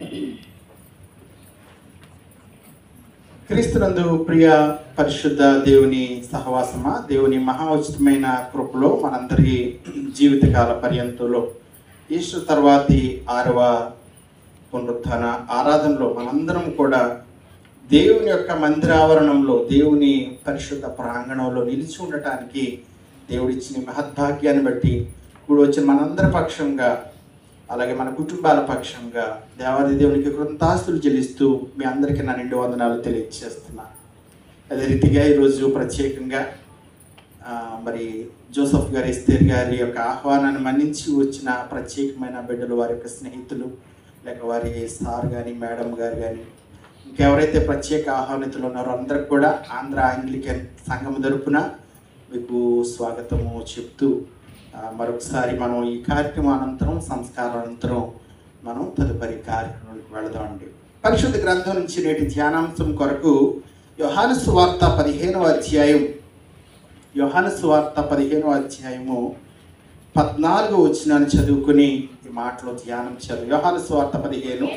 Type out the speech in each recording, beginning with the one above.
క్రీస్తునందు ప్రియ పరిశుద్ధ దేవుని సహవాసమా, దేవుని మహా ఉచితమైన కృపలో మనందరి జీవితకాల పర్యంతంలో ఈస్టర్ తర్వాతి 6వ పునరుత్థాన ఆరాధనలో మనందరం కూడా దేవుని యొక్క మందిరావరణంలో, దేవుని పరిశుద్ధ ప్రాంగణంలో నిలిచి ఉండటానికి దేవుడిచ్చిన మహద్భాగ్యాన్ని బట్టి ఇప్పుడు వచ్చిన మనందరి పక్షంగా, అలాగే మన కుటుంబాల పక్షంగా దేవాది దేవునికి కృతజ్ఞతాస్తులు చెల్లిస్తూ మీ అందరికీ నా నిండు వందనాలు తెలియజేస్తున్నాను. అదే రీతిగా ఈరోజు ప్రత్యేకంగా మరి జోసఫ్ గారి, ఎస్తేర్ గారి యొక్క ఆహ్వానాన్ని మన్నించి వచ్చిన ప్రత్యేకమైన బిడ్డలు, వారి యొక్క స్నేహితులు, లేక వారి సార్ కానీ మేడం గారు కానీ ఇంకెవరైతే ప్రత్యేక ఆహ్వానితులు ఉన్నారో అందరికి కూడా ఆంధ్ర ఆంగ్లికన్ సంఘం తరపున మీకు స్వాగతము చెప్తూ మరొకసారి మనం ఈ కార్యక్రమం అనంతరం, సంస్కారం అనంతరం మనం తదుపరి కార్యక్రమానికి వెళదామండి. పరిశుద్ధ గ్రంథం నుంచి నేటి ధ్యానాంశం కొరకు యోహాను సువార్త 15వ అధ్యాయం, యోహాను సువార్త 15వ అధ్యాయము 14వ వచనాన్ని చదువుకుని ఈ మాటలో ధ్యానం చేయాలి. యోహాను సువార్త 15,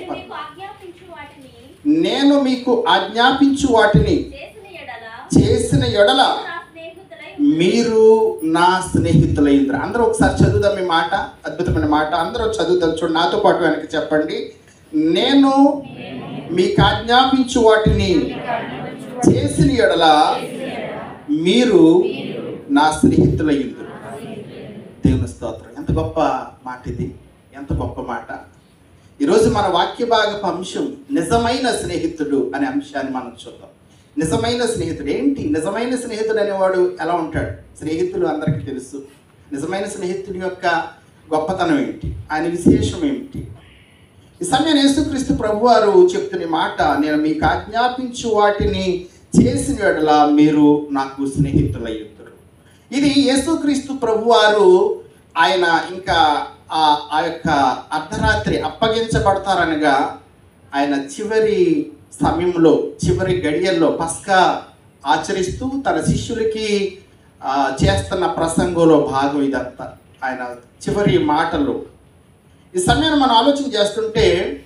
నేను మీకు ఆజ్ఞాపించు వాటిని చేసిన ఎడల మీరు నా స్నేహితులైంద్ర. అందరూ ఒకసారి చదువుదాం ఈ మాట, అద్భుతమైన మాట. అందరూ చదువుదాం, చూడండి, నాతో పాటు వెనక్కి చెప్పండి. నేను మీకు ఆజ్ఞాపించు వాటిని చేసిన ఎడల మీరు నా స్నేహితులైంద్రు. దేవుని స్తోత్రం. ఎంత గొప్ప మాట ఇది, ఎంత గొప్ప మాట. ఈరోజు మన వాక్య భాగపు అంశం నిజమైన స్నేహితుడు అనే అంశాన్ని మనం చూద్దాం. నిజమైన స్నేహితుడు ఏంటి? నిజమైన స్నేహితుడు అనేవాడు ఎలా ఉంటాడు? స్నేహితులు అందరికీ తెలుసు. నిజమైన స్నేహితుడి యొక్క గొప్పతనం ఏంటి, ఆయన విశేషం ఏమిటి? ఈ సమయం యేసుక్రీస్తు ప్రభువారు చెప్తున్న మాట, నేను మీకు ఆజ్ఞాపించు వాటిని చేసిన యెడల మీరు నాకు స్నేహితులయ్యుందురు. ఇది యేసుక్రీస్తు ప్రభువారు ఆయన ఇంకా ఆ యొక్క అర్ధరాత్రి అప్పగించబడతారనగా ఆయన చివరి సమయంలో, చివరి గడియల్లో పస్కా ఆచరిస్తూ తన శిష్యులకి చేస్తున్న ప్రసంగంలో భాగం ఇదంతా. ఆయన చివరి మాటలు ఈ సమయాన్ని మనం ఆలోచన చేస్తుంటే,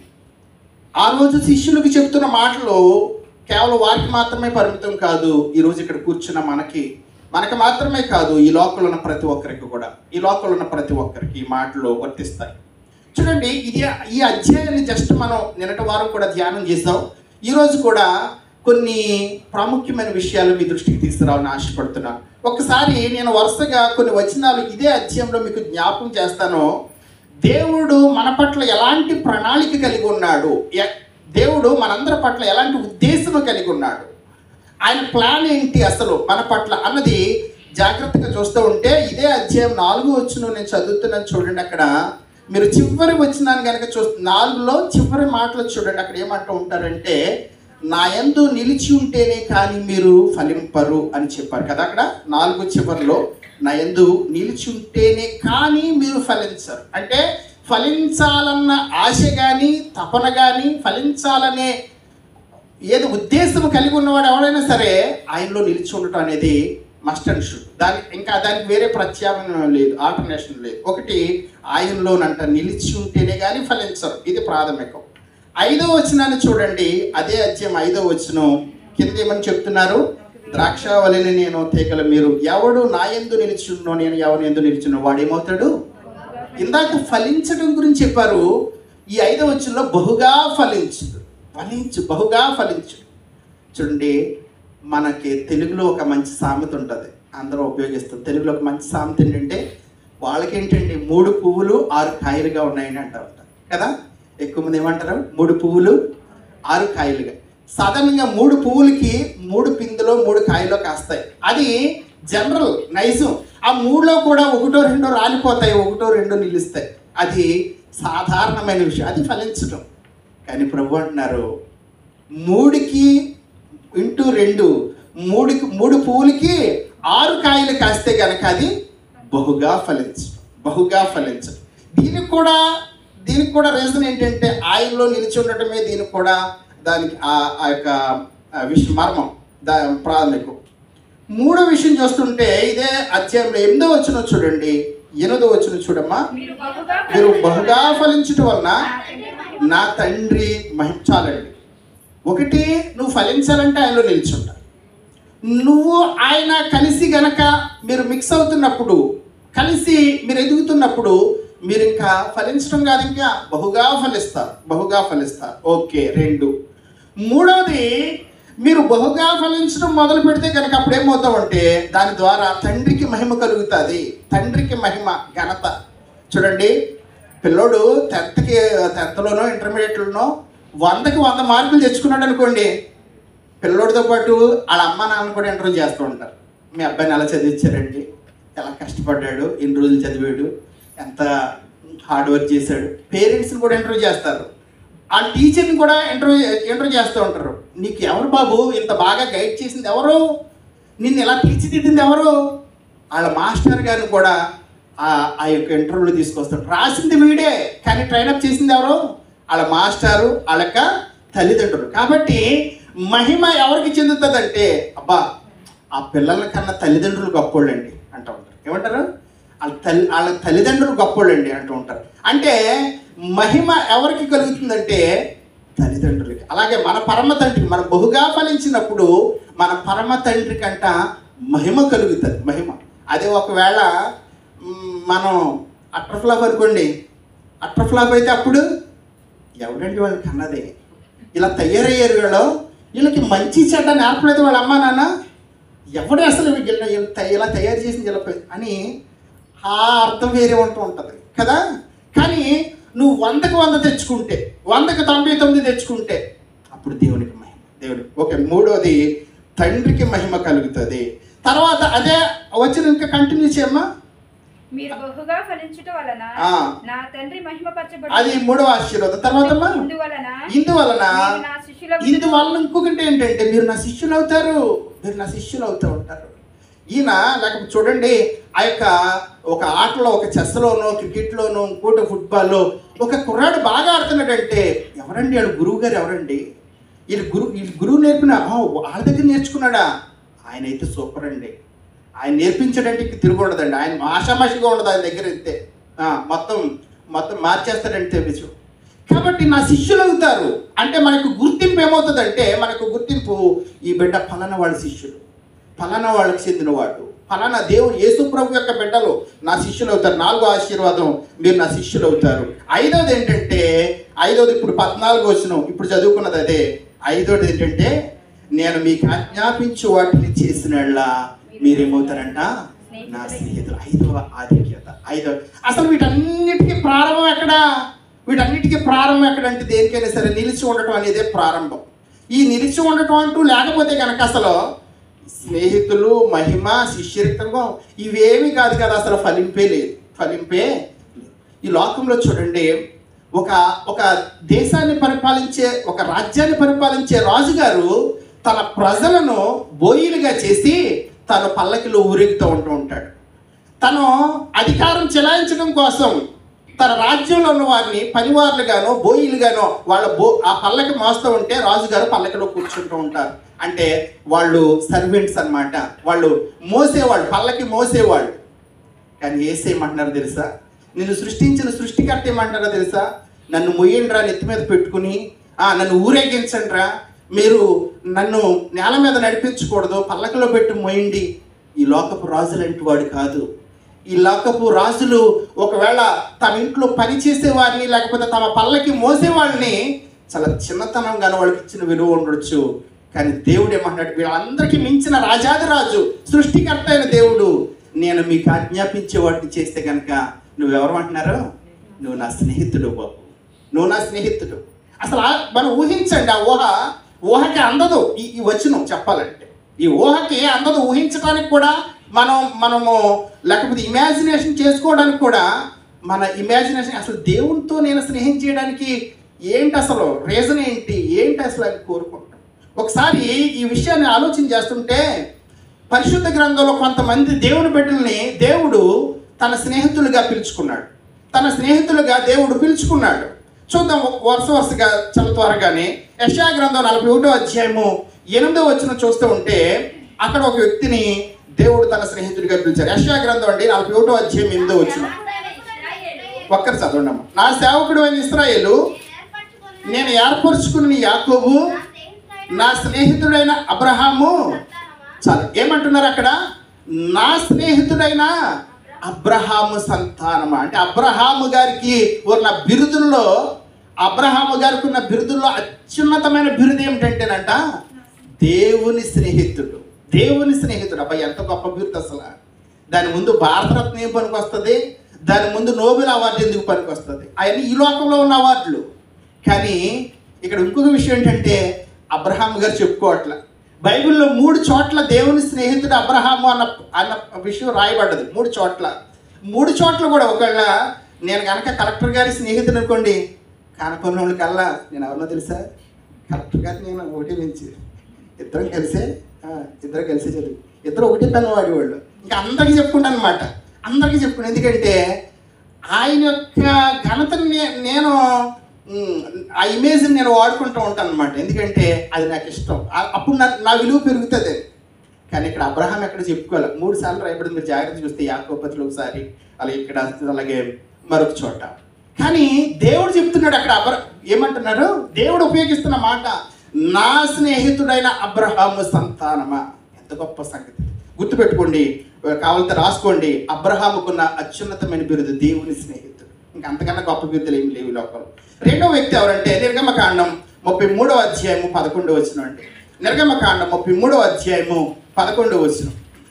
ఆ రోజు శిష్యులకు చెప్తున్న మాటలు కేవలం వారికి మాత్రమే పరిమితం కాదు. ఈరోజు ఇక్కడ కూర్చున్న మనకి మాత్రమే కాదు, ఈ లోకంలో ఉన్న ప్రతి ఒక్కరికి కూడా, ఈ లోకంలో ఉన్న ప్రతి ఒక్కరికి ఈ మాటలు వర్తిస్తాయి. చూడండి, ఈ అధ్యాయాన్ని జస్ట్ మనం నిన్నటి వారం కూడా ధ్యానం చేసాం. ఈరోజు కూడా కొన్ని ప్రాముఖ్యమైన విషయాలు మీ దృష్టికి తీసుకురావాలని ఆశపడుతున్నాను. ఒకసారి నేను వరుసగా కొన్ని వచనాలు ఇదే అధ్యాయంలో మీకు జ్ఞాపకం చేస్తాను. దేవుడు మన పట్ల ఎలాంటి ప్రణాళిక కలిగి ఉన్నాడు, దేవుడు మనందరి పట్ల ఎలాంటి ఉద్దేశం కలిగి ఉన్నాడు, ఆయన ప్లాన్ ఏంటి అసలు మన పట్ల అన్నది జాగ్రత్తగా చూస్తూ ఉంటే, ఇదే అధ్యాయం 4వ వచనం నేను చదువుతున్నాను. చూడండి, అక్కడ మీరు చివరి వచనాన్ని కనుక 4లో చివరి మాటలు చూడండి. అక్కడ ఏమంటూ ఉంటారంటే, నా యందు నిలిచి ఉంటేనే కానీ మీరు ఫలింపరు అని చెప్పారు కదా. అక్కడ 4 చివరిలో నా యందు నిలిచి ఉంటేనే కానీ మీరు ఫలించరు అంటే, ఫలించాలన్న ఆశ కానీ, తపన కానీ, ఫలించాలనే ఏదో ఉద్దేశం కలిగి ఉన్నవాడు ఎవరైనా సరే ఆయనలో నిలిచి ఉండటం అనేది మస్ట్ అండ్ షుడ్. దానికి వేరే ప్రత్యామ్నాయం లేదు, ఆల్టర్నేషన్ లేదు. ఒకటి, ఆయనలోనంట నిలిచి ఉంటేనే కానీ ఫలించరు. ఇది ప్రాథమికం. 5వ వచనాన్ని చూడండి, అదే అధ్యాయం 5వ వచనం కింద ఏమని చెప్తున్నారు? ద్రాక్షావళిని నేను తీగల మీరు, ఎవడు నా యందు నిలిచున్నో నేను ఎవరి యందు నిలిచున్నో వాడేమవుతాడు. ఇందాక ఫలించడం గురించి చెప్పారు. ఈ 5వ వచనంలో బహుగా బహుగా ఫలించు. చూడండి, మనకి తెలుగులో ఒక మంచి సామెత ఉంటుంది, అందరూ ఉపయోగిస్తారు. తెలుగులో ఒక మంచి సామెత ఏంటంటే, వాళ్ళకేంటంటే 3 పువ్వులు 6 కాయలుగా ఉన్నాయని అంటారు కదా. ఎక్కువ మంది ఏమంటారు? 3 పువ్వులు 6 కాయలుగా. సాధారణంగా 3 పువ్వులకి 3 పిందులో 3 కాయలు కాస్తాయి. అది జనరల్ నైజం. ఆ 3లో కూడా 1, 2 రాలిపోతాయి, 1, 2 నిలుస్తాయి. అది సాధారణమైన విషయం, అది ఫలించడం. కానీ ప్రభు అంటున్నారు, 3కి ఇంటూ 2, 3 పువ్వులకి 6 కాయలు కాస్తే కనుక అది బహుగా ఫలించడం. దీనికి కూడా రీజన్ ఏంటంటే, ఆయనలో నిలిచి ఉండటమే దీనికి కూడా దానికి ఆ యొక్క మర్మం ప్రాథమికం. 3వ విషయం చూస్తుంటే ఇదే అధ్యాయంలో 8వ వచనం చూడండి, 8వ వచనం చూడమ్మా. మీరు బహుగా ఫలించటం వలన నా తండ్రి చాలండి. ఒకటి, నువ్వు ఫలించాలంటే ఆయనలో నిల్చుంటావు. నువ్వు ఆయన కలిసి గనక మీరు మిక్స్ అవుతున్నప్పుడు, కలిసి మీరు ఎదుగుతున్నప్పుడు మీరు ఇంకా ఫలించడం కాదు, ఇంకా బహుగా ఫలిస్తారు. ఓకే. 2, మూడవది, మీరు బహుగా ఫలించడం మొదలు పెడితే కనుక అప్పుడు ఏమవుతామంటే దాని ద్వారా తండ్రికి మహిమ కలుగుతుంది. తండ్రికి మహిమ, ఘనత. చూడండి, పిల్లోడు 10థ్లోనో ఇంటర్మీడియట్లోనో 100కి 100 మార్కులు తెచ్చుకున్నాడు అనుకోండి, పిల్లోడితో పాటు వాళ్ళ అమ్మ నాన్న కూడా ఇంటర్వ్యూ చేస్తూ ఉంటారు. మీ అబ్బాయిని ఎలా చదివించారండి, ఎలా కష్టపడ్డాడు, ఎన్ని రోజులు చదివాడు, ఎంత హార్డ్ వర్క్ చేశాడు. పేరెంట్స్ని కూడా ఇంటర్వ్యూ చేస్తారు, ఆ టీచర్ని కూడా ఇంటర్వ్యూ చేస్తూ ఉంటారు. నీకు ఎవరు బాబు ఇంత బాగా గైడ్ చేసింది ఎవరు, నిన్ను ఇలా తీర్చిదిద్దింది ఎవరు? వాళ్ళ మాస్టర్ గారిని కూడా ఆ యొక్క ఇంటర్వ్యూలో తీసుకొస్తాడు. రాసింది వీడే, కానీ ట్రైనప్ చేసింది ఎవరు? వాళ్ళ మాస్టారు, వాళ్ళ యొక్క తల్లిదండ్రులు. కాబట్టి మహిమ ఎవరికి చెందుతుందంటే, అబ్బా ఆ పిల్లల కన్నా తల్లిదండ్రులు గొప్పోళ్ళండి అంటూ ఉంటారు. ఏమంటారు? వాళ్ళ తల్లిదండ్రులు గొప్పోళ్ళండి అంటూ ఉంటారు. అంటే మహిమ ఎవరికి కలుగుతుందంటే తల్లిదండ్రులకి. అలాగే మన పరమ తండ్రికి, మనం బహుగా ఫలించినప్పుడు మన పరమ తండ్రి కంట మహిమ కలుగుతుంది. మహిమ అదే ఒకవేళ మనం అట్రఫ్లాప్ అనుకోండి, అట్రఫ్లాప్ అయితే అప్పుడు ఎవడండి వాళ్ళకి అన్నది, ఇలా తయారయ్యారు వీళ్ళకి మంచి చెడ్డ నేర్పలేదు వాళ్ళ అమ్మ నాన్న, ఎవడే అసలు ఇలా తయారు చేసింది ఇలా అని ఆ అర్థం వేరే ఉంటూ ఉంటుంది కదా. కానీ నువ్వు 100కి 100 తెచ్చుకుంటే, 100కి 99 తెచ్చుకుంటే అప్పుడు దేవునికి మహిమ. దేవునికి. ఓకే. మూడోది, తండ్రికి మహిమ కలుగుతుంది. తర్వాత అదే వచ్చిన ఇంకా కంటిన్యూ చేయమ్మా. మీరు బహుగా ఫలించుట వలన నా తండ్రి మహిమపరచబడు. అది మూడవ ఆశీర్వాదం. తర్వాత ఇందువలన ఇంకొకటి ఏంటంటే మీరు నా శిష్యులు అవుతారు, మీరు నా శిష్యులు అవుతూ ఉంటారు. ఈయన లేకపోతే చూడండి, ఆ యొక్క ఒక ఆటలో, ఒక చెస్లోనో, క్రికెట్లోనో, ఇంకోటి ఫుట్బాల్లో ఒక కుర్రాడు బాగా ఆడుతున్నాడంటే ఎవరండి వాడు? గురువు గారు. ఎవరండి వీళ్ళు గురువు నేర్పిన వాళ్ళ దగ్గర నేర్చుకున్నాడా? ఆయన అయితే సూపర్ అండి. ఆయన నేర్పించడానికి తిరుగుండదండి. ఆయన ఆషామాషిగా ఉండదు ఆయన దగ్గర అయితే. మొత్తం మార్చేస్తాడంటే విషయం. కాబట్టి నా శిష్యులు అవుతారు అంటే మనకు గుర్తింపు ఏమవుతుందంటే, మనకు గుర్తింపు ఈ బిడ్డ ఫలానా వాళ్ళ శిష్యులు, ఫలానా వాళ్ళకి చెందినవాడు, ఫలానా దేవుడు యేసు ప్రభు యొక్క బిడ్డలు నా శిష్యులు అవుతారు. 4వ ఆశీర్వాదం, మీరు నా శిష్యులు అవుతారు. 5వది ఏంటంటే, ఇప్పుడు 14 వచనం ఇప్పుడు చదువుకున్నది అదే. 5వది ఏంటంటే, నేను మీకు ఆజ్ఞాపించు వాటిని చేసినట్ల మీరేమవుతారంట నా స్నేహితులు. 5వ ఆధిక్యత. అసలు వీటన్నిటికీ ప్రారంభం ఎక్కడ? ఎక్కడంటే దేనికైనా సరే నిలిచి ఉండటం అనేదే ప్రారంభం. ఈ నిలిచి ఉండటం అంటూ లేకపోతే కనుక అసలు స్నేహితులు, మహిమ, శిష్యరిత్వం ఇవేమీ కాదు కదా, అసలు ఫలింపే లేదు. ఈ లోకంలో చూడండి, ఒక దేశాన్ని పరిపాలించే, ఒక రాజ్యాన్ని పరిపాలించే రాజుగారు తన ప్రజలను బోయిలుగా చేసి తన పల్లకిలో ఊరేగుతూ ఉంటాడు. తను అధికారం చెలాయించడం కోసం తన రాజ్యంలో ఉన్న వారిని పనివారులుగానో, బోయిలుగానో ఆ పల్లకి మోస్తూ ఉంటే రాజుగారు పల్లకిలో కూర్చుంటూ ఉంటారు. అంటే వాళ్ళు సర్వెంట్స్ అన్నమాట. వాళ్ళు మోసేవాళ్ళు, పల్లకి మోసేవాళ్ళు. కానీ ఏసేయమంటున్నారు తెలుసా? నిన్ను సృష్టించిన సృష్టికర్త ఏమంటారో తెలుసా? నన్ను మొయ్యండిరా, నెత్తి మీద పెట్టుకుని నన్ను ఊరేగించండిరా, మీరు నన్ను నేల మీద నడిపించకూడదు, పల్లకిలో పెట్టి మోయండి. ఈ లోకపు రాజులంటి వాడు కాదు. ఈ లోకపు రాజులు ఒకవేళ తమ ఇంట్లో పని చేసేవారిని, లేకపోతే తమ పల్లకి మోసేవాళ్ళని చాలా చిన్నతనంగానే వాళ్ళకి ఇచ్చిన విలువ ఉండొచ్చు. కానీ దేవుడు ఏమంటాడు? వీళ్ళందరికీ మించిన రాజాదిరాజు, సృష్టికర్త అయిన దేవుడు, నేను మీకు ఆజ్ఞాపించే వాటిని చేస్తే కనుక నువ్వెవరు అంటున్నారు? నువ్వు నా స్నేహితుడు బాబు, నువ్వు నా స్నేహితుడు. అసలు మనం ఊహించండి, ఆ ఊహకి అందదు. ఈ వచనం చెప్పాలంటే ఈ ఊహకి అందదు. ఊహించడానికి కూడా మనము లేకపోతే ఇమాజినేషన్ చేసుకోవడానికి కూడా మన ఇమాజినేషన్, అసలు దేవునితో నేను స్నేహం చేయడానికి ఏంటి, అసలు రీజన్ ఏంటి అసలు అని కోరుకుంటాం. ఒకసారి ఈ విషయాన్ని ఆలోచన చేస్తుంటే పరిశుద్ధ గ్రంథంలో కొంతమంది దేవుని బిడ్డల్ని దేవుడు తన స్నేహితులుగా పిలుచుకున్నాడు. దేవుడు పిలుచుకున్నాడు. చూద్దాం వరుసగా చాలా త్వరగానే. యెషయా గ్రంథం 41వ అధ్యాయము 8వ వచనం చూస్తూ ఉంటే అక్కడ ఒక వ్యక్తిని దేవుడు తన స్నేహితుడిగా పిలిచారు. యెషయా గ్రంథం అండి 41వ అధ్యాయం 8వ వచనం. ఒక్కరు చదవండి అమ్మ. నా సేవకుడు అయిన ఇశ్రాయేలు నేను ఏర్పరచుకున్న యాకోబు, నా స్నేహితుడైన అబ్రహాము. చాలు, ఏమంటున్నారు అక్కడ? నా స్నేహితుడైన అబ్రహాము సంతానమా. అంటే అబ్రహాము గారికి ఉన్న బిరుదుల్లో, అబ్రహాము గారికి ఉన్న బిరుదుల్లో అత్యున్నతమైన బిరుదు ఏమిటంటేనంట దేవుని స్నేహితుడు. దేవుని స్నేహితుడు. అబ్బాయి ఎంత గొప్ప బిరుదు అసలు. దాని ముందు భారతరత్న ఏం పనికి వస్తుంది, దాని ముందు నోబెల్ అవార్డు ఎందుకు పనికి వస్తుంది? అవన్నీ ఈ లోకంలో ఉన్న అవార్డులు. కానీ ఇక్కడ ఇంకొక విషయం ఏంటంటే అబ్రహాం గారు చెప్పుకోవట్లే. బైబిల్లో 3 చోట్ల దేవుని స్నేహితుడు అబ్రహాము అన్న విషయం రాయబడ్డది. 3 చోట్ల. 3 చోట్ల కూడా ఒకవేళ నేను కనుక కలెక్టర్ గారి స్నేహితుడు అనుకోండి, కానపల్లి కల్లా నేను ఎవరినో తెలుసా? కలెక్టర్ గారు నేను ఒకటి మించి ఇద్దరం కలిసే చదువు, ఇద్దరు ఒకటే పెన్ను వాడేవాళ్ళు. ఇంకా అందరికీ చెప్పుకుంటాను అనమాట, అందరికీ చెప్పుకున్నాను. ఎందుకంటే ఆయన యొక్క ఘనతని నేను ఆ ఇమేజ్ని నేను వాడుకుంటూ ఉంటాను అనమాట. ఎందుకంటే అది నాకు ఇష్టం, అప్పుడు నా విలువ పెరుగుతుంది. కానీ ఇక్కడ అబ్రహాం ఎక్కడ చెప్పుకోవాలి. 3 సార్లు రాయబడింది. మీరు జాగ్రత్త చూస్తే యాకోబులో ఒకసారి, అలాగే ఇక్కడ, అలాగే మరొక చోట. కానీ దేవుడు చెప్తున్నాడు అక్కడ ఏమంటున్నారు? దేవుడు ఉపయోగిస్తున్న మాట నా స్నేహితుడైన అబ్రహాము సంతానమా. ఎంత గొప్ప సంగతి. గుర్తుపెట్టుకోండి, కావాలంటే రాసుకోండి. అబ్రహాముకున్న అత్యున్నతమైన బిరుదు దేవుని స్నేహితుడు. ఇంకా అంతకన్నా గొప్ప బిరుదులు ఏమి లేవు లోకంలో. రెండో వ్యక్తి ఎవరంటే నిర్గమకాండం 33వ అధ్యాయము 11వ వచనం అండి. నిర్గమకాండం 33వ అధ్యాయము 11వ వచనం.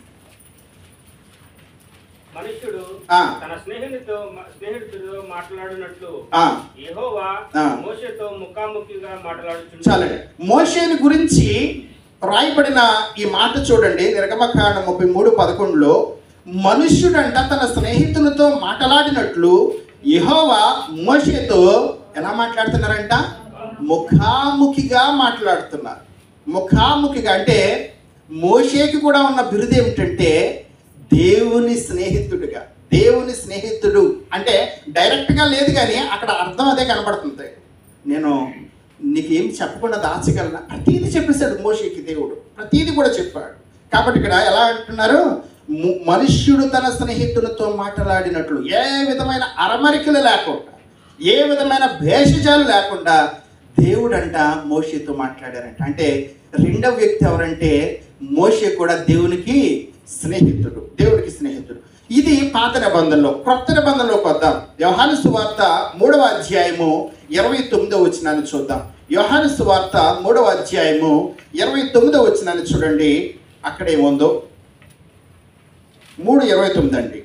మనుష్యుడు తన స్నేహితుడితో మాట్లాడినట్లు యెహోవా మోషేతో ముఖాముఖిగా మాట్లాడుచున్నాడు. చాలండి. మోషేని గురించి రాయబడిన ఈ మాట చూడండి. నిర్గమకాండం 33:11లో మనుష్యుడంట తన స్నేహితులతో మాట్లాడినట్లు యెహోవా మోషేతో ఎలా మాట్లాడుతున్నారంట? ముఖాముఖిగా మాట్లాడుతున్నారు. ముఖాముఖిగా అంటే మోషేకి కూడా ఉన్న బిరుదు ఏమిటంటే దేవుని స్నేహితుడిగా. దేవుని స్నేహితుడు అంటే డైరెక్ట్గా లేదు, కానీ అక్కడ అర్థం అదే కనపడుతుంది. నేను నీకేం చెప్పకుండా దాచగలనా? ప్రతీది చెప్పేశాడు మోషేకి దేవుడు, ప్రతీది కూడా చెప్పాడు. కాబట్టి ఇక్కడ ఎలా అంటున్నారు? మనుష్యుడు తన స్నేహితులతో మాట్లాడినట్లు, ఏ విధమైన అరమరికలు లేకుండా, ఏ విధమైన భేషజాలు లేకుండా దేవుడంట మోషేతో మాట్లాడారంట. అంటే రెండవ వ్యక్తి ఎవరంటే మోషే కూడా దేవునికి స్నేహితుడు, దేవుడికి స్నేహితుడు. ఇది పాత నిబంధనలో. క్రొత్త నిబంధనలోకి వద్దాం. యోహాను సువార్త 3వ అధ్యాయము 29వ వచనాన్ని చూద్దాం. యోహాను సువార్త 3వ అధ్యాయము 29వ వచనాన్ని చూడండి. అక్కడేముందో 3:29 అండి.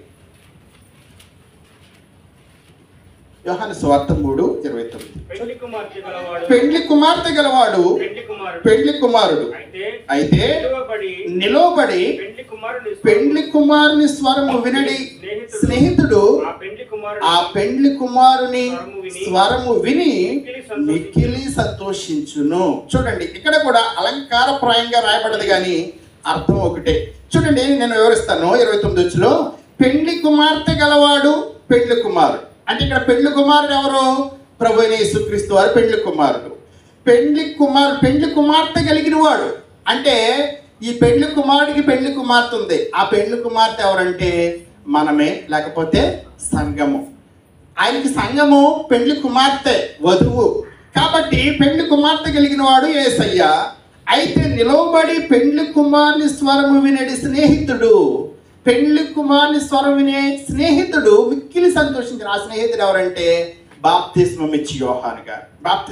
యోహాను సువార్త 3:29. పెండ్లి కుమార్తె గలవాడు పెండ్లి కుమారుడు అయితే నిలవబడి పెండ్లి కుమారుని స్వరము వినడి స్నేహితుడు ఆ పెండ్లి కుమారుని స్వరము విని మిక్కిలి సంతోషించును. చూడండి, ఇక్కడ కూడా అలంకారప్రాయంగా రాయబడ్డది, కానీ అర్థం ఒకటే. చూడండి, నేను వివరిస్తాను. 29లో పెండ్లి కుమార్తె గలవాడు పెండ్లి కుమారుడు అంటే ఇక్కడ పెండ్లి కుమారుడు ఎవరు? ప్రభు అయిన యేసుక్రీస్తు వారు పెండ్లి కుమారుడు. పెండ్లి కుమార్తె కలిగిన వాడు అంటే ఈ పెండ్లి కుమారుడికి పెండ్లి కుమార్తె ఉంది. ఆ పెండ్లి కుమార్తె ఎవరంటే మనమే, లేకపోతే సంఘము. ఆయనకి సంఘము పెండ్లి కుమార్తె, వధువు. కాబట్టి పెండ్లి కుమార్తె కలిగిన వాడు యేసయ్య. అయితే నిలవబడి పెండ్లి కుమారుని స్వరము వినేది స్నేహితుడు. పెండ్లి కుమారుని స్వరం వినే స్నేహితుడు మిక్కిలి సంతోషించిన. ఆ స్నేహితుడు ఎవరంటే బాప్తిస్మం ఇచ్చి యోహాను గారు.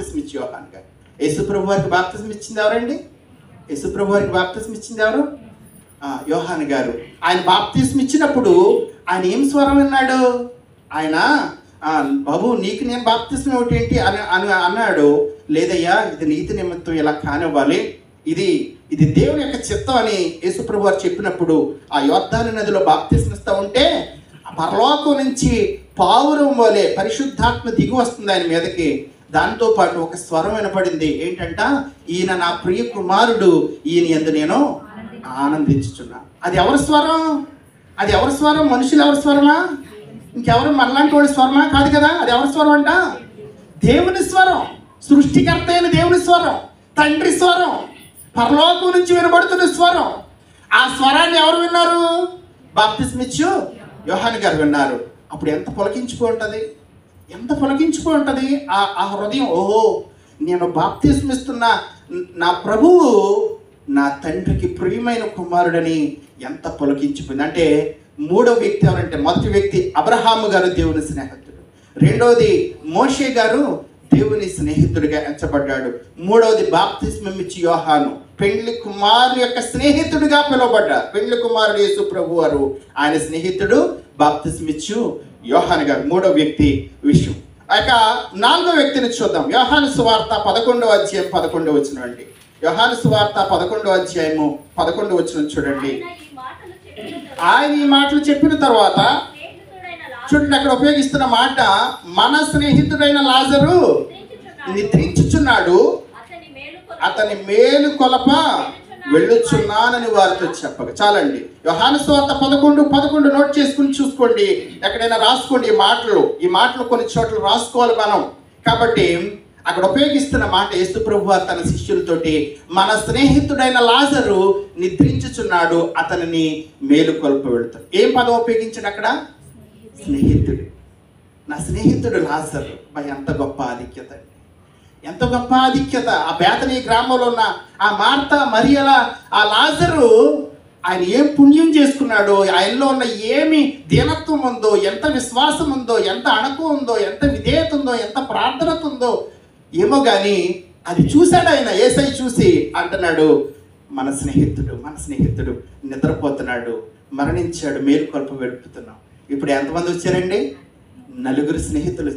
యేసుప్రభు వారికి బాప్తిస్మం ఇచ్చింది ఎవరండి? యేసుప్రభు వారికి బాప్తిస్మం ఇచ్చింది ఎవరు? యోహాను గారు. ఆయన బాప్తిస్మం ఇచ్చినప్పుడు ఆయన ఏం స్వరం విన్నాడు? ఆయన బాబు నీకు నేను బాప్తిస్మం ఏమిటి ఏంటి అని అన్నాడు. లేదయ్యా, ఇది నీతి నిమిత్తం ఇలా కానివ్వాలి, ఇది దేవుని యొక్క చిత్తం అని యేసుప్రభు వారు చెప్పినప్పుడు ఆ యోర్దాను నదిలో బాప్తిస్మం ఇస్తూ ఉంటే ఆ పరలోకం నుంచి పావురం వలె పరిశుద్ధాత్మ దిగి వస్తుంది ఆయన మీదకి. దాంతో పాటు ఒక స్వరం వినపడింది. ఏంటంట? ఈయన నా ప్రియ కుమారుడు, ఈయన యందు నేను ఆనందించుచున్నా. అది ఎవరి స్వరం? మనుషులు ఎవరి స్వరమా? ఇంకెవరు మనలాంటి వాడి స్వరమా? కాదు కదా. అది ఎవరి స్వరం అంట? దేవుని స్వరం. సృష్టికర్త అయిన దేవుని స్వరం, తండ్రి స్వరం, పరలోకం నుంచి వినబడుతున్న స్వరం. ఆ స్వరాన్ని ఎవరు విన్నారు? బాప్తిస్మం ఇచ్చు యోహాను గారు విన్నారు. అప్పుడు ఎంత పులకించుకో ఉంటుంది ఆ హృదయం. ఓహో, నేను బాప్తిస్మిస్తున్న నా ప్రభువు నా తండ్రికి ప్రియమైన కుమారుడని ఎంత పులకించిపోయింది. అంటే మూడో వ్యక్తి ఎవరంటే, మొదటి వ్యక్తి అబ్రహాము గారు దేవుని స్నేహితుడు, రెండోది మోషే గారు దేవుని స్నేహితుడిగా ఎంచబడ్డాడు, మూడవది బాప్తిస్మం ఇచ్చి యోహాను పెండ్లి కుమారుడు యొక్క స్నేహితుడిగా పిలువబడ్డారు. పెండ్లి కుమారుడు యేసు ప్రభు వారు ఆయన స్నేహితుడు బాప్తిస్మం ఇచ్చు యోహాను గారు. మూడో వ్యక్తి విషయం. ఇక నాలుగో వ్యక్తిని చూద్దాం. యోహాను సువార్త 11వ అధ్యాయం 11వ వచనం అండి. యోహాను సువార్త 11వ అధ్యాయము 11వ వచనం చూడండి. ఆయన ఈ మాటలు చెప్పిన తర్వాత చూడండి, అక్కడ ఉపయోగిస్తున్న మాట, మన స్నేహితుడైన లాజరు నిద్రించుచున్నాడు, అతని మేలు కొలప వెళ్ళుచున్నానని వారితో చెప్పగా. చాలండి. యోహాను సువార్త 11:11 నోట్ చేసుకుని చూసుకోండి, ఎక్కడైనా రాసుకోండి. ఈ మాటలు కొన్ని చోట్ల రాసుకోవాలి మనం. కాబట్టి అక్కడ ఉపయోగిస్తున్న మాట, యేసు ప్రభువు తన శిష్యులతోటి మన స్నేహితుడైన లాజరు నిద్రించుచున్నాడు, అతనిని మేలుకొల్ప వెళ్తాడు. ఏం పదం ఉపయోగించాడు అక్కడ? స్నేహితుడు. నా స్నేహితుడు లాజరు. ఎంత గొప్ప ఆధిక్యత, ఎంత గొప్ప ఆధిక్యత. ఆ బేతనీ గ్రామంలో ఉన్న ఆ మార్తా మరియల ఆ లాజరు ఆయన ఏం పుణ్యం చేసుకున్నాడో, ఆయనలో ఉన్న ఏమి దీనత్వం ఉందో, ఎంత విశ్వాసం ఉందో, ఎంత అణకు ఉందో, ఎంత విధేయత ఉందో, ఎంత ప్రార్థనత ఉందో ఏమో కానీ అది చూశాడు ఆయన. యేసయ్య చూసి అంటున్నాడు, మన స్నేహితుడు నిద్రపోతున్నాడు, మరణించాడు, మేలుకొల్ప వెడుపుతున్నాం. ఇప్పుడు ఎంతమంది వచ్చారండి? 4 స్నేహితులు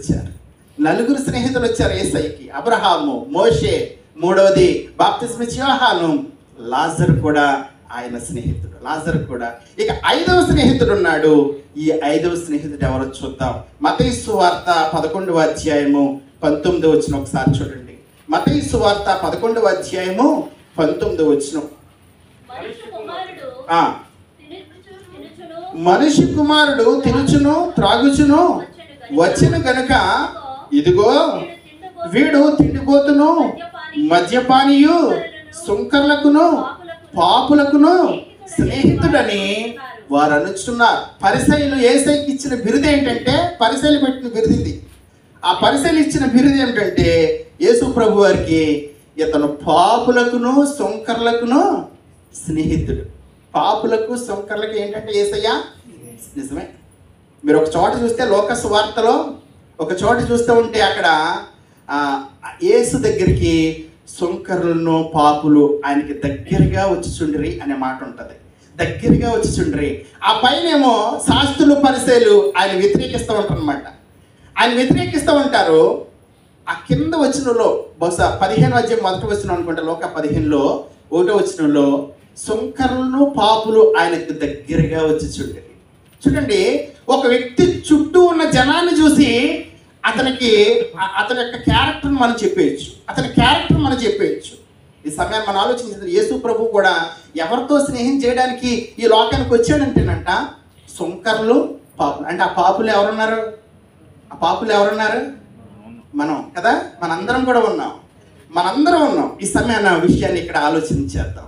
వచ్చారు యేసయ్యకి. అబ్రహాము, మోషే, మూడవది బాప్తిస్మం ఇచ్చే యోహాను, లాజరు కూడా ఆయన స్నేహితుడు. ఇక 5వ స్నేహితుడు ఉన్నాడు. ఈ 5వ స్నేహితుడు ఎవరో చూద్దాం. మత్తయి సువార్త 11వ అధ్యాయము 19వ వచనం ఒకసారి చూడండి. మత్తయి సువార్త 11వ అధ్యాయము 19వ వచనం. మనిషి కుమారుడు తినుచును త్రాగుచును వచ్చెను గనుక, ఇదిగో వీడు తిండిపోతును మద్యపానీయు సుంకర్లకును పాపులకును స్నేహితుడని వారు అనుచున్నారు. పరిసయ్యులు యేసయ్యకి ఇచ్చిన బిరుదు ఏంటంటే, పరిసయ్యులు పెట్టిన బిరుదు ఇది. ఆ పరిసయ్యులు ఇచ్చిన బిరుదు ఏమిటంటే, యేసు ప్రభు వారికి ఇతను పాపులకును సుంకర్లకును స్నేహితుడు. పాపులకు సుంకర్లకు ఏంటంటే యేసయ్య నిజమే. మీరు ఒక చోట చూస్తే లోక సువార్తలో ఒక చోట చూస్తూ ఉంటే అక్కడ యేసు దగ్గరికి సుంకరులను పాపులు ఆయనకి దగ్గరగా వచ్చిచుండ్రి అనే మాట ఉంటుంది. దగ్గరగా వచ్చిచుండ్రి. ఆ పైనేమో శాస్త్రులు పరిసయ్యులు ఆయన వ్యతిరేకిస్తూ ఉంటారు అనమాట. ఆయన వ్యతిరేకిస్తూ ఉంటారు. ఆ కింద వచనంలో బహుశా 15వ అధ్యాయం 1వ వచనం అనుకుంటా, లోక 15లో 1వ వచనంలో సుంకరులను పాపులు ఆయనకు దగ్గరగా వచ్చిచుండ్రి. చూడండి, ఒక వ్యక్తి చుట్టూ ఉన్న జనాన్ని చూసి అతని యొక్క క్యారెక్టర్ మనం చెప్పేయచ్చు. ఈ సమయాన్ని మనం ఆలోచించారు. యేసు ప్రభు కూడా ఎవరితో స్నేహం చేయడానికి ఈ లోకానికి వచ్చాడంటేనంట, సుంకర్లు పాపులు. అంటే ఆ పాపులు ఎవరున్నారు? మనం కదా, మనందరం కూడా ఉన్నాం. ఈ సమయాన్ని విషయాన్ని ఇక్కడ ఆలోచించేద్దాం.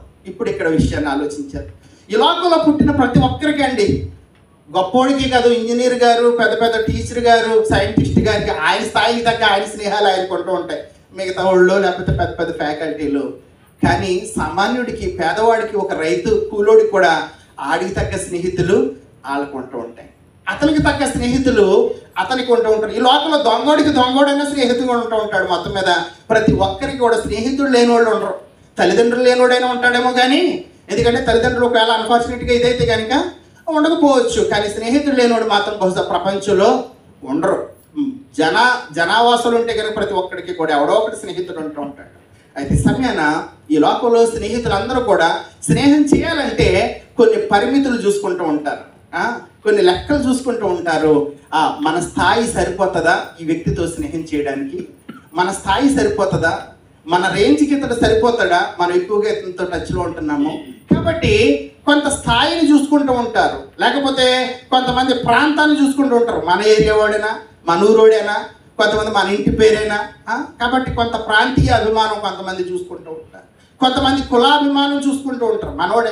ఈ లోకంలో పుట్టిన ప్రతి ఒక్కరికి అండి, గొప్పోడికి కాదు, ఇంజనీర్ గారు, పెద్ద టీచర్ గారు, సైంటిస్ట్ గారికి ఆయన స్థాయికి తగ్గ ఆయన స్నేహాలు ఆయనకుంటూ ఉంటాయి. మిగతా వాళ్ళు లేకపోతే పెద్ద ఫ్యాకల్టీలు. కానీ సామాన్యుడికి, పేదవాడికి, ఒక రైతు కూలోడికి కూడా ఆడికి తగ్గ స్నేహితులు వాళ్ళకు ఉంటూ ఉంటాయి. అతనికి తగ్గ స్నేహితులు అతనికి ఉంటూ ఉంటారు. ఈ లోకంలో దొంగోడైనా స్నేహితుగా ఉంటూ ఉంటాడు. మొత్తం మీద ప్రతి ఒక్కరికి కూడా స్నేహితుడు లేని వాళ్ళు ఉండరు. తల్లిదండ్రులు లేనివాడైనా ఉంటాడేమో కానీ, ఎందుకంటే తల్లిదండ్రులు ఒకవేళ అన్ఫార్చునేట్గా ఇదైతే కనుక ఉండకపోవచ్చు. కానీ స్నేహితుడు లేనివాడు మాత్రం బహుశా ప్రపంచంలో ఉండరు. జనావాసాలు ఉంటే కనుక ప్రతి ఒక్కడికి కూడా ఎవడో ఒకటి స్నేహితుడు ఉంటూ ఉంటాడు. అయితే సమయాన ఈ లోకంలో స్నేహితులందరూ కూడా స్నేహం చేయాలంటే కొన్ని పరిమితులు చూసుకుంటూ ఉంటారు, కొన్ని లెక్కలు చూసుకుంటూ ఉంటారు. మన స్థాయి సరిపోతుందా ఈ వ్యక్తితో స్నేహం చేయడానికి? మన స్థాయి సరిపోతుందా? మన రేంజ్కి ఇతడు సరిపోతాడా? మనం ఎక్కువగా ఇతనితో టచ్లో ఉంటున్నాము కాబట్టి కొంత స్థాయిని చూసుకుంటూ ఉంటారు. లేకపోతే కొంతమంది ప్రాంతాన్ని చూసుకుంటూ ఉంటారు. మన ఏరియా వాడైనా, మన ఊరోడైనా, కొంతమంది మన ఇంటి పేరైనా. కాబట్టి కొంత ప్రాంతీయ అభిమానం కొంతమంది చూసుకుంటూ ఉంటారు. కొంతమంది కులాభిమానం చూసుకుంటూ ఉంటారు. మనోడైనా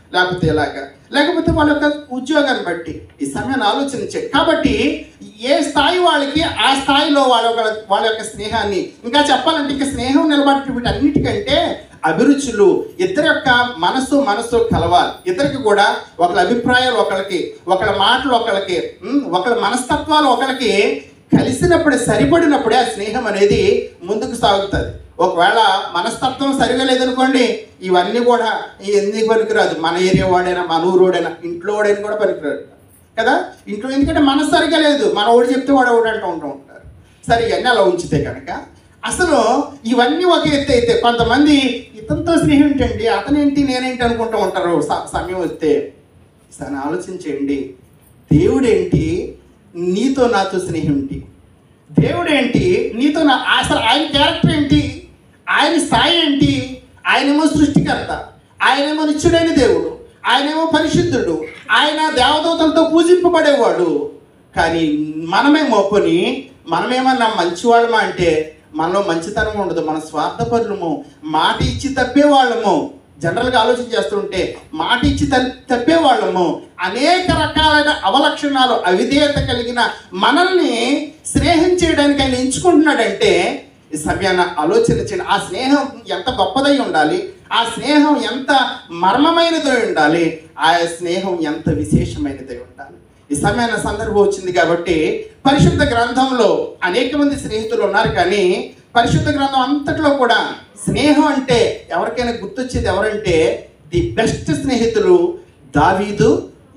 లేకపోతే ఇలాగా, లేకపోతే వాళ్ళ యొక్క ఉద్యోగాన్ని బట్టి ఈ సమయాన్ని ఆలోచించండి. కాబట్టి ఏ స్థాయి వాళ్ళకి ఆ స్థాయిలో వాళ్ళ యొక్క స్నేహాన్ని, ఇంకా చెప్పాలంటే ఇంకా స్నేహం నిలబడి వీటన్నిటికంటే అభిరుచులు, ఇద్దరి యొక్క మనసు కలవాలి. ఇద్దరికి కూడా ఒకళ్ళ అభిప్రాయాలు ఒకళ్ళకి, ఒకళ్ళ మాటలు ఒకళ్ళకి, ఒకళ్ళ మనస్తత్వాలు ఒకళ్ళకి కలిసినప్పుడే, సరిపడినప్పుడే ఆ స్నేహం అనేది ముందుకు సాగుతుంది. ఒకవేళ మనస్తత్వం సరిగా లేదనుకోండి, ఇవన్నీ కూడా ఎందుకు పనికిరాదు. మన ఏరియా వాడైనా, మన ఊరోడైనా, ఇంట్లో వాడైనా కూడా పనికిరాదు కదా ఇంట్లో. ఎందుకంటే మనసు సరిగా లేదు, మన ఓడి చెప్తే వాడు అంటూ ఉంటారు. సరే, ఇవన్నీ అలా ఉంచితే కనుక అసలు ఇవన్నీ ఒక ఎత్తు అయితే, కొంతమంది ఇతనితో స్నేహం ఏంటండి, అతనేంటి నేనేంటి అనుకుంటూ ఉంటారు. సమయం వస్తే సరే ఆలోచించండి, దేవుడేంటి నీతో నాతో స్నేహం ఏంటి, దేవుడేంటి నీతో అసలు ఆయన క్యారెక్టర్ ఏంటి, ఆయన స్థాయి ఏంటి. ఆయనేమో సృష్టికర్త, ఆయనేమో నిత్యుడైన దేవుడు, ఆయనేమో పరిశుద్ధుడు, ఆయన దేవదూతలతో పూజింపబడేవాడు. కానీ మనమేమన్నా మంచివాళ్ళమా అంటే మనలో మంచితనం ఉండదు, మన స్వార్థపరులము, మాట ఇచ్చి తప్పేవాళ్ళము. జనరల్గా ఆలోచన చేస్తుంటే మాట ఇచ్చి తప్పేవాళ్ళము, అనేక రకాలైన అవలక్షణాలు, అవిధేయత కలిగిన మనల్ని స్నేహం చేయడానికి ఆయన ఎంచుకుంటున్నాడంటే ఈ సమయాన్ని ఆలోచన చేయండి. ఆ స్నేహం ఎంత గొప్పదై ఉండాలి, ఆ స్నేహం ఎంత మర్మమైనదై ఉండాలి, ఆ స్నేహం ఎంత విశేషమైనదై ఉండాలి. ఈ సమయాన్ని సందర్భం వచ్చింది కాబట్టి పరిశుద్ధ గ్రంథంలో అనేక మంది స్నేహితులు ఉన్నారు. కానీ పరిశుద్ధ గ్రంథం అంతట్లో కూడా స్నేహం అంటే ఎవరికైనా గుర్తొచ్చేది ఎవరంటే ది బెస్ట్ స్నేహితులు దావీదు,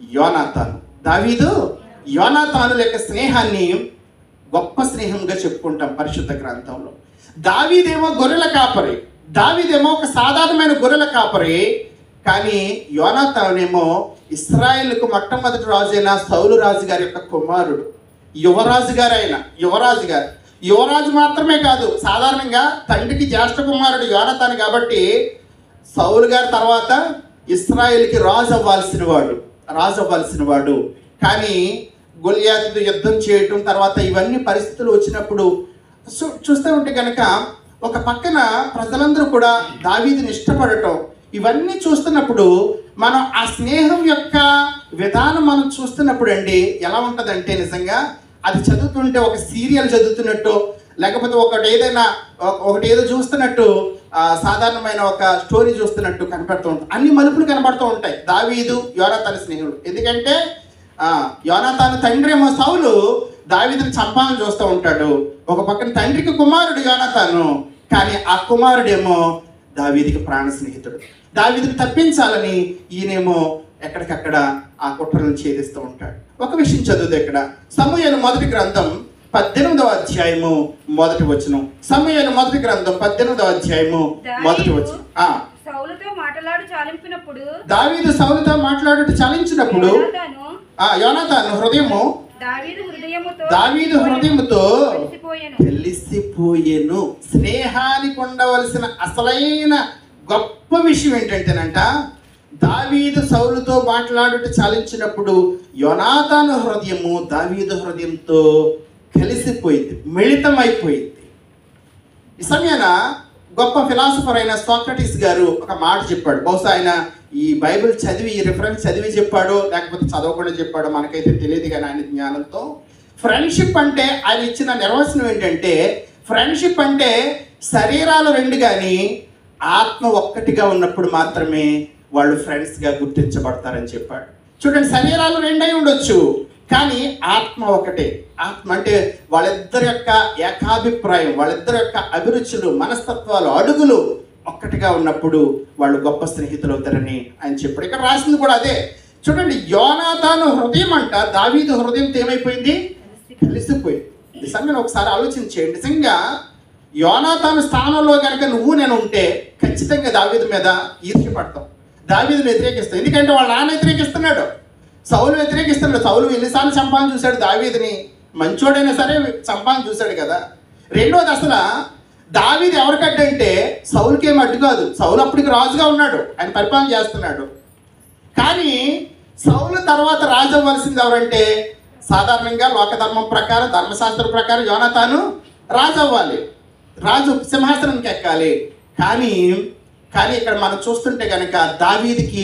యోనాతాను యొక్క స్నేహాన్ని గొప్ప స్నేహంగా చెప్పుకుంటాం పరిశుద్ధ గ్రంథంలో. దావీదేమో గొర్రెల కాపరి, దావీదేమో ఒక సాధారణమైన గొర్రెల కాపరి. కానీ యోనాతానేమో ఇశ్రాయేలుకు మొట్టమొదటి రాజు అయిన సౌలు రాజు గారి యొక్క కుమారుడు, యువరాజు గారు. యువరాజు మాత్రమే కాదు, సాధారణంగా తండ్రికి జ్యేష్ఠ కుమారుడు యోనాతాను కాబట్టి సౌలు గారి తర్వాత ఇశ్రాయేలుకి రాజు అవ్వాల్సిన వాడు. కానీ గొలియాతుతో యుద్ధం చేయటం, తర్వాత ఇవన్నీ పరిస్థితులు వచ్చినప్పుడు చూస్తూ ఉంటే కనుక ఒక పక్కన ప్రజలందరూ కూడా దావీదుని ఇష్టపడటం, ఇవన్నీ చూస్తున్నప్పుడు మనం ఆ స్నేహం యొక్క విధానం మనం చూస్తున్నప్పుడు అండి ఎలా ఉంటుందంటే, నిజంగా అది చదువుతుంటే ఒక సీరియల్ చదువుతున్నట్టు, లేకపోతే ఒకటి ఏదో చూస్తున్నట్టు, సాధారణమైన ఒక స్టోరీ చూస్తున్నట్టు కనపడుతూ ఉంటుంది. అన్ని మలుపులు కనబడుతూ ఉంటాయి దావీదు యోనాతాను స్నేహుడు. ఎందుకంటే యోనాతాను తండ్రి ఏమో సౌలు దావీదుని చంపాలని చూస్తూ ఉంటాడు. ఒక పక్కన తండ్రికి కుమారుడు యోనాతాను, కానీ ఆ కుమారుడేమో దావీదుకి ప్రాణ స్నేహితుడు. దావీదుని తప్పించాలని ఈయనేమో ఎక్కడికక్కడ ఆ కుట్రలను ఛేదిస్తూ ఉంటాడు. ఒక విషయం చదువుదు ఇక్కడ, సమూయేలు మొదటి గ్రంథం 18వ అధ్యాయము మొదటి వచనం. సమూయేలు మొదటి గ్రంథం 18వ అధ్యాయము మొదటి వచనం. దావీదు సౌలుతో మాట్లాడుతూ చాలించినప్పుడు యోనాతాను హృదయము దావీదు హృదయముతో తెలిసిపోయెను. స్నేహానికి ఉండవలసిన అసలైన గొప్ప విషయం ఏంటంటేనంట, దావీదు సౌలుతో మాట్లాడుట చాలించినప్పుడు యోనాతాను హృదయము దావీదు హృదయంతో కలిసిపోయింది, మిళితమైపోయింది. ఈ సమయాన గొప్ప ఫిలాసఫర్ అయిన సోక్రటీస్ గారు ఒక మాట చెప్పాడు. బహుశా ఆయన ఈ బైబిల్ చదివి, ఈ రిఫరెన్స్ చదివి చెప్పాడో లేకపోతే చదవకుండా చెప్పాడో మనకైతే తెలియదు. కానీ ఆయన జ్ఞానంతో ఫ్రెండ్షిప్ అంటే ఆయన ఇచ్చిన నిర్వచనం ఏంటంటే, ఫ్రెండ్షిప్ అంటే శరీరాలు రెండు కానీ ఆత్మ ఒక్కటిగా ఉన్నప్పుడు మాత్రమే వాళ్ళు ఫ్రెండ్స్గా గుర్తించబడతారని చెప్పాడు. చూడండి, శరీరాలు రెండై ఉండొచ్చు కానీ ఆత్మ ఒకటే. ఆత్మ అంటే వాళ్ళిద్దరి యొక్క ఏకాభిప్రాయం, వాళ్ళిద్దరి యొక్క అభిరుచులు, మనస్తత్వాలు, అడుగులు ఒక్కటిగా ఉన్నప్పుడు వాళ్ళు గొప్ప స్నేహితులు అవుతారని ఆయన చెప్పాడు. ఇక్కడ రాసింది కూడా అదే. చూడండి, యోనాతాను హృదయం అంట దావీదు హృదయంతో ఏమైపోయింది, కలిసిపోయింది. ఈ సమయం ఒకసారి ఆలోచించేయండి. నిజంగా యోనాతాను స్థానంలో కనుక నువ్వు నేను ఉంటే ఖచ్చితంగా దావీదు మీద ఈర్ష్యపడతాం, దావీదుని వ్యతిరేకిస్తాం. ఎందుకంటే వాళ్ళ నాన్న వ్యతిరేకిస్తున్నాడు, సౌలు వ్యతిరేకిస్తున్నాడు. సౌలు ఎన్నిసార్లు చంపాలని చూశాడు దావీదుని, మంచోడైనా సరే చంపాలని చూశాడు కదా. రెండోది, అసలు దావీదు ఎవరికడ్డంటే సౌలుకి ఏమి అడ్డు కాదు. సౌలు అప్పటికి రాజుగా ఉన్నాడు, ఆయన పరిపాలన చేస్తున్నాడు. కానీ సౌలు తర్వాత రాజు అవ్వాల్సింది ఎవరంటే, సాధారణంగా లోకధర్మం ప్రకారం, ధర్మశాస్త్రం ప్రకారం యోనాతాను రాజు అవ్వాలి, రాజు సింహాసనానికి ఎక్కాలి. కానీ ఇక్కడ మనం చూస్తుంటే కనుక దావీదుకి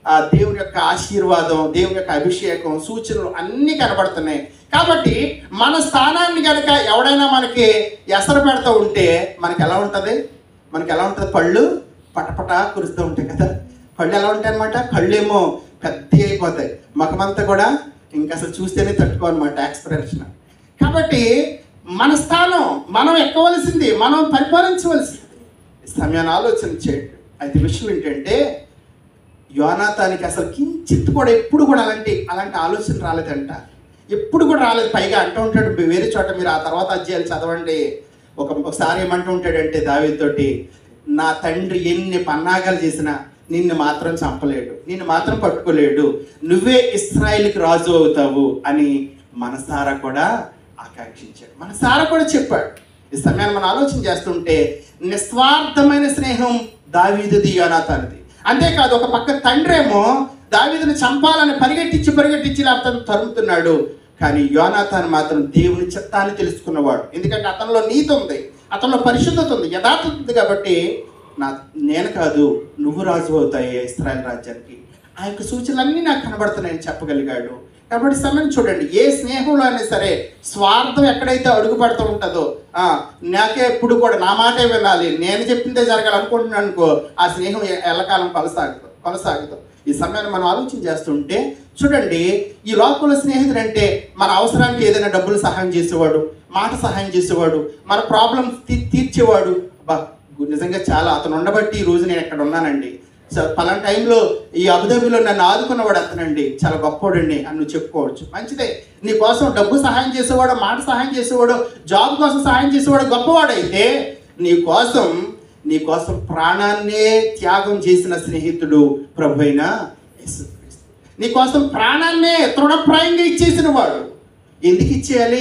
దేవుని యొక్క ఆశీర్వాదం, దేవుని యొక్క అభిషేకం, సూచనలు అన్నీ కనబడుతున్నాయి. కాబట్టి మన స్థానాన్ని కనుక ఎవడైనా మనకి ఎసరు పెడతా ఉంటే మనకి ఎలా ఉంటుంది? పళ్ళు పటపట కురుస్తూ ఉంటాయి కదా. కళ్ళు ఎలా ఉంటాయి అనమాట? కళ్ళు ఏమో పెద్ద అయిపోతాయి, ముఖమంతా కూడా ఇంకా అసలు చూస్తేనే తట్టుకోనమాట ఎక్స్ప్రెషన్. కాబట్టి మన స్థానం మనం ఎక్కవలసింది, మనం పరిపాలించవలసింది. సమయాన్ని ఆలోచన చేయండి. అయితే విషయం ఏంటంటే, యోనాతానికి అసలు కించిత్ కూడా ఎప్పుడు కూడా అలాంటి ఆలోచన రాలేదంట. ఎప్పుడు కూడా రాలేదు. పైగా అంటూ ఉంటాడు వేరే చోట, మీరు ఆ తర్వాత అధ్యాయాలు చదవండి. ఒకసారి ఏమంటూ ఉంటాడంటే దావీదుతోటి, నా తండ్రి ఎన్ని పన్నాగాలు చేసినా నిన్ను మాత్రం చంపలేడు, నిన్ను మాత్రం పట్టుకోలేడు, నువ్వే ఇశ్రాయేలుకి రాజు అవుతావు అని మనసారా కూడా ఆకాంక్షించాడు, మనసారా కూడా చెప్పాడు. ఈ సమయాన్ని మనం ఆలోచన చేస్తుంటే నిస్వార్థమైన స్నేహం దావీదుది, యోనాతానుది. అంతేకాదు, ఒక పక్క తండ్రి ఏమో దావీదుని చంపాలని పరిగెట్టించి లేకపోతే తరుముతున్నాడు. కానీ యోనాతాను మాత్రం దేవుని చిత్తాన్ని తెలుసుకున్నవాడు. ఎందుకంటే అతనిలో నీతి ఉంది, అతనిలో పరిశుద్ధత ఉంది, యథార్థత ఉంది. కాబట్టి నేను కాదు, నువ్వు రాజు అవుతాయి ఇశ్రాయేలు రాజ్యానికి. ఆ యొక్క సూచనలన్నీ నాకు కనబడుతున్నాయని చెప్పగలిగాడు. కాబట్టి సమయం చూడండి, ఏ స్నేహంలో అయినా సరే స్వార్థం ఎక్కడైతే అడుగు పడుతూ ఉంటుందో, నాకే ఎప్పుడు కూడా నా మాటే వినాలి, నేను చెప్పిందే జరగాలనుకుంటున్నాను అనుకో, ఆ స్నేహం ఎల్లకాలం కొనసాగుతాం. ఈ సమయాన్ని మనం ఆలోచన చేస్తుంటే చూడండి, ఈ లోకంలో స్నేహితుడు అంటే మన అవసరానికి ఏదైనా డబ్బులు సహాయం చేసేవాడు, మాట సహాయం చేసేవాడు, మన ప్రాబ్లమ్స్ తీర్చేవాడు. నిజంగా చాలా అతను ఉండబట్టి ఈ రోజు నేను ఎక్కడ ఉన్నానండి. పలానా టైంలో ఈ అబుదాబిలో నన్ను ఆదుకున్నవాడు అతనండి, చాలా గొప్పవాడండి అని నువ్వు చెప్పుకోవచ్చు. మంచిదే. నీ కోసం డబ్బు సహాయం చేసేవాడు, మాట సహాయం చేసేవాడు, జాబ్ కోసం సహాయం చేసేవాడు గొప్పవాడైతే, నీ కోసం ప్రాణాన్నే త్యాగం చేసిన స్నేహితుడు ప్రభు అయిన యేసుక్రీస్తు. నీ కోసం ప్రాణాన్నే తృణప్రాయంగా ఇచ్చేసిన వాడు. ఎందుకు ఇచ్చేయాలి?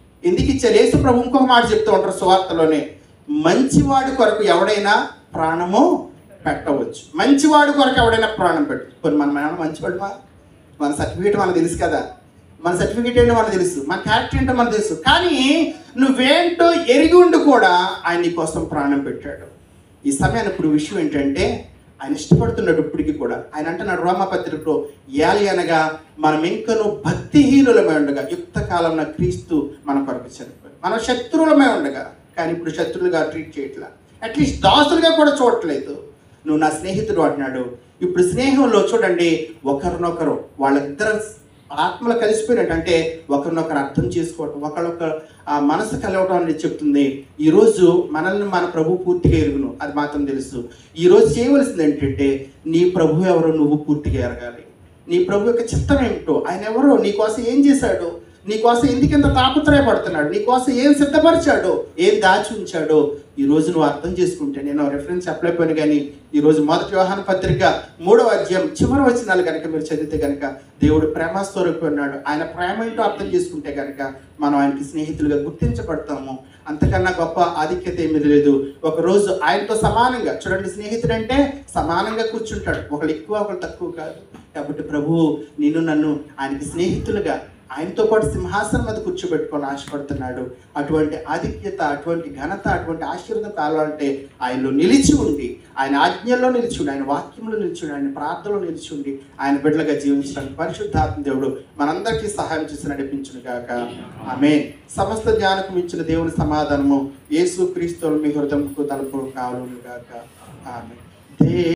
యేసు ప్రభు ఇంకొక మాట చెప్తూ ఉంటారు సువార్తలోనే, మంచివాడి కొరకు ఎవడైనా ప్రాణము పెట్టవచ్చు. మంచివాడి కొరకు ఎవడైనా ప్రాణం పెట్టు. కొన్ని మనం మంచివాడు, మన సర్టిఫికేట్ మనకు తెలుసు కదా, మన సర్టిఫికేట్ ఏంటో మనకు తెలుసు, మన క్యారెక్టర్ ఏంటో మనకు తెలుసు. కానీ నువ్వేంటో ఎరిగి ఉండి కూడా ఆయన నీ కోసం ప్రాణం పెట్టాడు. ఈ సమయాన్ని ఇప్పుడు విషయం ఏంటంటే, ఆయన ఇష్టపడుతున్నాడు ఇప్పటికీ కూడా. ఆయన అంటున్నాడు రోమాపత్రికలో, ఏలి అనగా మనం ఇంకనూ భక్తిహీనులమై ఉండగా యుక్త కాలంలో క్రీస్తు మన కొరకు చనిపోయాడు. మనం శత్రువులమై ఉండగా, కానీ ఇప్పుడు శత్రువులుగా ట్రీట్ చేయట్లా, అట్లీస్ట్ దాసులుగా కూడా చూడట్లేదు. నువ్వు నా స్నేహితుడు అంటున్నాడు. ఇప్పుడు స్నేహంలో చూడండి, ఒకరినొకరు వాళ్ళిద్దరు ఆత్మలు కలిసిపోయినట్టు, అంటే ఒకరినొకరు అర్థం చేసుకోవటం, ఒకరినొకరు ఆ మనసు కలవటం అనేది చెప్తుంది. ఈరోజు మనల్ని మన ప్రభు పూర్తిగా ఎరుగును, అది మాత్రం తెలుసు. ఈరోజు చేయవలసింది ఏంటంటే, నీ ప్రభు ఎవరో నువ్వు పూర్తిగా ఎరగాలి. నీ ప్రభు యొక్క చిత్తం ఏమిటో, ఆయన ఎవరో, నీ కోసం ఏం చేశాడో, నీ కోసం ఎందుకింత తాపత్రయపడుతున్నాడు, నీ కోసం ఏం సిద్ధపరిచాడో, ఏం దాచి ఉంచాడో ఈరోజు నువ్వు అర్థం చేసుకుంటే, నేను రెఫరెన్స్ చెప్పలేకపోయాను కానీ ఈరోజు 1 యోహాను పత్రిక 3వ అధ్యాయం చివరి వచనాలు కనుక మీరు చదివితే కనుక, దేవుడు ప్రేమస్వరూపి ఉన్నాడు. ఆయన ప్రేమ ఏంటో అర్థం చేసుకుంటే కనుక మనం ఆయనకి స్నేహితులుగా గుర్తించబడతాము. అంతకన్నా గొప్ప ఆధిక్యత ఏమీ లేదు. ఒకరోజు ఆయనతో సమానంగా చూడండి, స్నేహితుడు అంటే సమానంగా కూర్చుంటాడు, ఒకళ్ళు ఎక్కువ ఒకళ్ళు తక్కువ కాదు. కాబట్టి ప్రభువు నిన్ను నన్ను ఆయనకి స్నేహితులుగా ఆయనతో పాటు సింహాసనం మీద కూర్చోబెట్టుకొని ఆశపడుతున్నాడు. అటువంటి ఆధిక్యత, అటువంటి ఘనత, అటువంటి ఆశీర్వాదం కావాలంటే ఆయనలో నిలిచి ఉండి, ఆయన ఆజ్ఞల్లో నిలిచి ఉండి, ఆయన వాక్యంలో నిలిచి ఉండి, ఆయన ప్రార్థనలో నిలిచి ఉండి, ఆయన బిడ్డలుగా జీవించడానికి పరిశుద్ధాత్మ దేవుడు మనందరికీ సహాయం చేసి నడిపించును గాక. ఆమేన్. సమస్త జ్ఞానకు మించిన దేవుని సమాధానము యేసు క్రీస్తువుల మీ హృదయంకు తలుపు కావాలను గాక. ఆమేన్.